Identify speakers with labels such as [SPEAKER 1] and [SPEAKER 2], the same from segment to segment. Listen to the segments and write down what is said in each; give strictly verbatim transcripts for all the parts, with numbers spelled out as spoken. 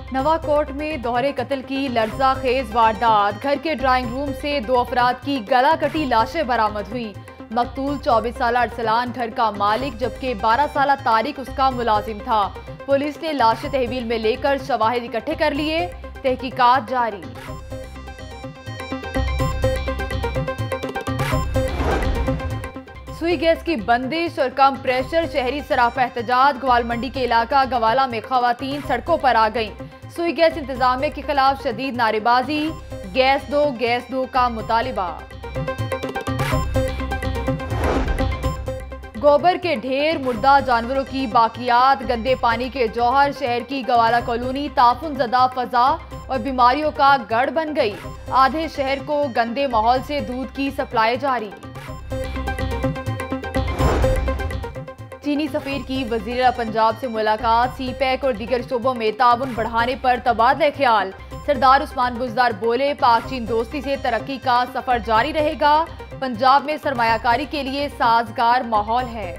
[SPEAKER 1] नवाकोट में दोहरे कत्ल की लर्जा खेज वारदात। घर के ड्राइंग रूम से दो अफराद की गला कटी लाशें बरामद हुई। मकतूल चौबीस साल अरसलान घर का मालिक जबकि बारह साल तारिक उसका मुलाजिम था। पुलिस ने लाशें तहवील में लेकर शवाहिद इकट्ठे कर लिए। तहकीकात जारी। सुई गैस की बंदिश और कम प्रेशर शहरी सराफा एहतजाज। ग्वाल मंडी के इलाका गवाला में खवातीन सड़कों पर आ गईं। सुई गैस इंतजामिया के खिलाफ शदीद नारेबाजी। गैस दो गैस दो का मुतालिबा। गोबर के ढेर, मुर्दा जानवरों की बाकियात, गंदे पानी के जौहर। शहर की गवाला कॉलोनी ताफुन ज़दा फजा और बीमारियों का गढ़ बन गई। आधे शहर को गंदे माहौल से दूध की सप्लाई जारी। चीनी सफीर की वज़ीर पंजाब से मुलाकात। सी पैक और दीगर शोबों में ताउन बढ़ाने पर तबादला ख्याल। सरदार उस्मान बुज़दार बोले, पाक चीन दोस्ती से तरक्की का सफर जारी रहेगा। पंजाब में सरमायाकारी के लिए साजगार माहौल है।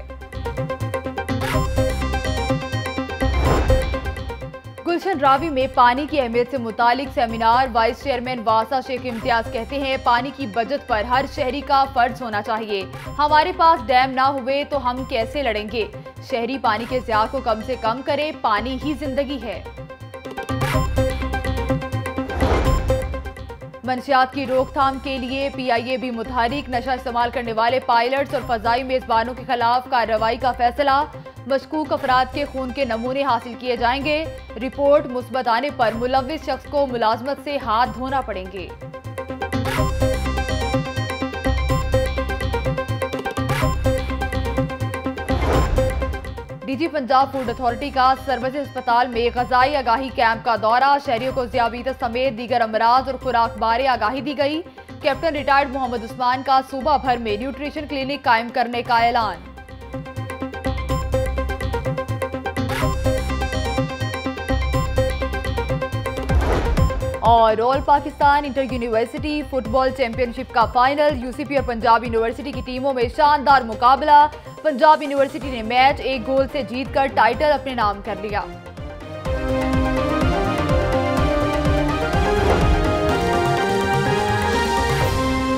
[SPEAKER 1] गुलशन रावी में पानी की अहमियत से मुतालिक सेमिनार। वाइस चेयरमैन वासा शेख इम्तियाज कहते हैं, पानी की बचत पर हर शहरी का फर्ज होना चाहिए। हमारे पास डैम ना हुए तो हम कैसे लड़ेंगे। शहरी पानी के ज़िया को कम से कम करें, पानी ही जिंदगी है। मंशियात की रोकथाम के लिए पी आई ए भी मुतहरिक। नशा इस्तेमाल करने वाले पायलट्स और फजाई मेजबानों के खिलाफ कार्रवाई का फैसला। मशकूक अफराद के खून के नमूने हासिल किए जाएंगे। रिपोर्ट मुस्बत आने पर मुलव्विस शख्स को मुलाजमत से हाथ धोना पड़ेंगे। डीजी पंजाब फूड अथॉरिटी का सर्विस अस्पताल में ग़ज़ाई आगाही कैंप का दौरा। शहरियों को ज़ियाबीतस समेत दीगर अमराज और खुराक बारे आगाही दी गई। कैप्टन रिटायर्ड मोहम्मद उस्मान का सूबा भर में न्यूट्रिशन क्लिनिक कायम करने का ऐलान। और all Pakistan inter university football championship का फाइनल। यूसीपी और पंजाब यूनिवर्सिटी की टीमों में शानदार मुकाबला। पंजाब यूनिवर्सिटी ने मैच एक गोल से जीतकर टाइटल अपने नाम कर लिया।